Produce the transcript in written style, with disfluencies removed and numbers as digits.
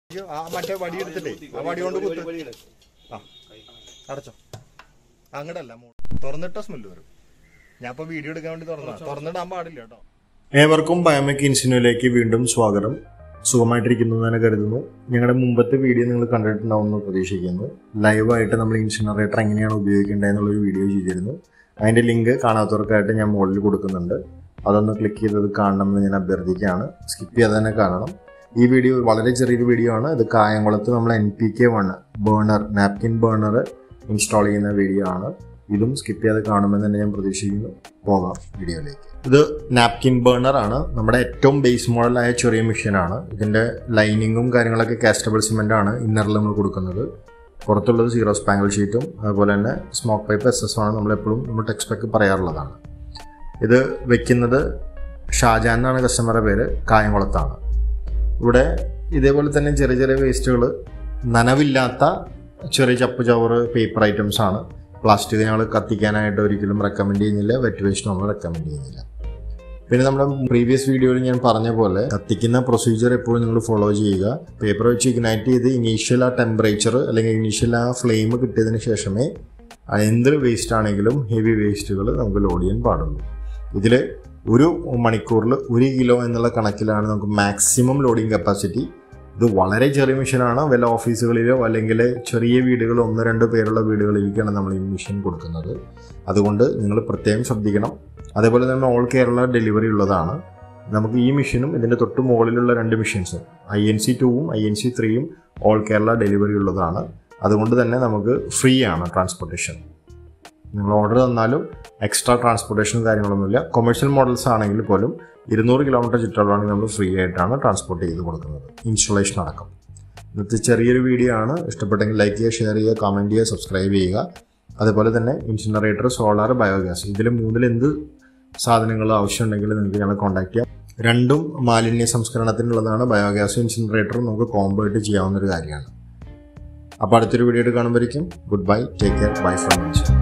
മറ്റേ വടി എടുത്തിട്ടേ ആ വടി കൊണ്ട് കുത്ത്. ആ അടച്ചോ. അങ്ങടല്ല തുറന്നിട്ട സ്മെല്ല് വരും. ഞാൻ ഇപ്പൊ വീഡിയോ എടുക്കാൻ വേണ്ടി തുറന്നിടാൻ പാടില്ല കേട്ടോ. ഏവർക്കും ബയോമെക് ഇൻസിനുവിലേക്ക് വീണ്ടും സ്വാഗതം. സുഖമായിട്ടിരിക്കുന്നു എന്ന് കരുതുന്നു. ഞങ്ങളുടെ മുമ്പത്തെ വീഡിയോ നിങ്ങൾ കണ്ടിട്ടുണ്ടാവുമെന്ന് പ്രതീക്ഷിക്കുന്നു. ലൈവായിട്ട് നമ്മൾ ഇൻസിനറേറ്റർ എങ്ങനെയാണ് ഉപയോഗിക്കേണ്ടതെന്നുള്ളൊരു വീഡിയോ ചെയ്തിരുന്നു. അതിൻ്റെ ലിങ്ക് കാണാത്തവർക്കായിട്ട് ഞാൻ മുകളിൽ കൊടുക്കുന്നുണ്ട്. അതൊന്ന് ക്ലിക്ക് ചെയ്തത് കാണണമെന്ന് ഞാൻ അഭ്യർത്ഥിക്കുകയാണ്. സ്കിപ്പ് ചെയ്യാതെ തന്നെ കാണണം. ഈ വീഡിയോ വളരെ ചെറിയൊരു വീഡിയോ ആണ്. ഇത് കായംകുളത്ത് നമ്മൾ NPK1 burner napkin burner install ചെയ്യുന്ന വീഡിയോ ആണ്. ഇതും സ്കിപ്പ് ചെയ്യാതെ കാണുമെന്ന് തന്നെ ഞാൻ പ്രതീക്ഷിക്കുന്നു. പോകാം വീഡിയോയിലേക്ക്. ഇത് നാപ്കിൻ ബേണർ ആണ്. നമ്മുടെ ഏറ്റവും ബേസ് മോഡലായ ചെറിയ മെഷീനാണ്. ഇതിൻ്റെ ലൈനിങ്ങും കാര്യങ്ങളൊക്കെ കാസ്റ്റബിൾ സിമെൻ്റ് ആണ് ഇന്നറിൽ നമ്മൾ കൊടുക്കുന്നത്. പുറത്തുള്ളത് സീറോ സ്പാങ്കിൾ ഷീറ്റും അതുപോലെ തന്നെ സ്മോക്ക് പൈപ്പ് SS ആണ്. നമ്മളെപ്പോഴും നമ്മൾ ടെക്സ്റ്റ് പറയാറുള്ളതാണ്. ഇത് വെക്കുന്നത് ഷാജാൻ എന്നാണ് കസ്റ്റമറുടെ പേര്. കായംകുളത്താണ്. ഇവിടെ ഇതേപോലെ തന്നെ ചെറിയ ചെറിയ വേസ്റ്റുകൾ, നനവില്ലാത്ത ചെറിയ ചപ്പ് ചവറ്, പേപ്പർ ഐറ്റംസ് ആണ്. പ്ലാസ്റ്റിക് ഞങ്ങൾ കത്തിക്കാനായിട്ട് ഒരിക്കലും റെക്കമെൻഡ് ചെയ്യുന്നില്ല. വെറ്റ് വേസ്റ്റ് നമ്മൾ റെക്കമെൻഡ് ചെയ്യുന്നില്ല. പിന്നെ നമ്മുടെ പ്രീവിയസ് വീഡിയോയിൽ ഞാൻ പറഞ്ഞ പോലെ കത്തിക്കുന്ന പ്രൊസീജിയർ എപ്പോഴും നിങ്ങൾ ഫോളോ ചെയ്യുക. പേപ്പർ വെച്ച് ഇഗ്നൈറ്റ് ചെയ്ത് ഇനീഷ്യൽ ആ ടെമ്പറേച്ചർ അല്ലെങ്കിൽ ഇനീഷ്യൽ ആ ഫ്ലെയിം കിട്ടിയതിന് ശേഷമേ എന്തൊരു വേസ്റ്റ് ആണെങ്കിലും ഹെവി വേസ്റ്റുകൾ നമുക്ക് ലോഡ് ചെയ്യാൻ പാടുള്ളൂ. ഇതിൽ ഒരു മണിക്കൂറിൽ 1 കിലോ എന്നുള്ള കണക്കിലാണ് നമുക്ക് മാക്സിമം ലോഡിങ് കപ്പാസിറ്റി. ഇത് വളരെ ചെറിയ മെഷീനാണ്. വല്ല ഓഫീസുകളിലോ അല്ലെങ്കിൽ ചെറിയ വീടുകൾ 1-2 പേരുള്ള വീടുകളിലേക്കാണ് നമ്മൾ ഈ മെഷീൻ കൊടുക്കുന്നത്. അതുകൊണ്ട് നിങ്ങൾ പ്രത്യേകം ശ്രദ്ധിക്കണം. അതേപോലെ തന്നെ ഓൾ കേരള ഡെലിവറി ഉള്ളതാണ്. നമുക്ക് ഈ മെഷീനും ഇതിൻ്റെ തൊട്ട് മുകളിലുള്ള 2 മെഷീൻസും INC2ഉം INC3യും ഓൾ കേരള ഡെലിവറി ഉള്ളതാണ്. അതുകൊണ്ട് തന്നെ നമുക്ക് ഫ്രീ ആണ് ട്രാൻസ്പോർട്ടേഷൻ. നിങ്ങൾ ഓർഡർ തന്നാലും എക്സ്ട്രാ ട്രാൻസ്പോർട്ടേഷനും കാര്യങ്ങളൊന്നുമില്ല. കൊമേഴ്ഷ്യൽ മോഡൽസ് ആണെങ്കിൽ പോലും 200 കിലോമീറ്റർ ചുറ്റളവാണെങ്കിൽ നമ്മൾ ഫ്രീ ആയിട്ടാണ് ട്രാൻസ്പോർട്ട് ചെയ്ത് കൊടുക്കുന്നത്, ഇൻസ്റ്റലേഷൻ അടക്കം. ഇന്നത്തെ ചെറിയൊരു വീഡിയോ ആണ്. ഇഷ്ടപ്പെട്ടെങ്കിൽ ലൈക്ക് ചെയ്യുക, ഷെയർ ചെയ്യുക, കമൻറ്റ് ചെയ്യുക, സബ്സ്ക്രൈബ് ചെയ്യുക. അതുപോലെ തന്നെ ഇൻസിനറേറ്റർ, സോളാർ, ബയോഗ്യാസ് ഇതിൽ 3-ൽ എന്ത് സാധനങ്ങൾ ആവശ്യമുണ്ടെങ്കിൽ നിങ്ങൾക്ക് ഞങ്ങളെ കോൺടാക്ട് ചെയ്യാം. രണ്ടും മാലിന്യ സംസ്കരണത്തിനുള്ളതാണ്. ബയോഗ്യാസും ഇൻസിനറേറ്ററും നമുക്ക് കോംബോ ആയിട്ട് ചെയ്യാവുന്നൊരു കാര്യമാണ്. അപ്പോൾ അടുത്തൊരു വീഡിയോ ആയിട്ട് കാണുമ്പോഴേക്കും goodbye, take care, bye from me.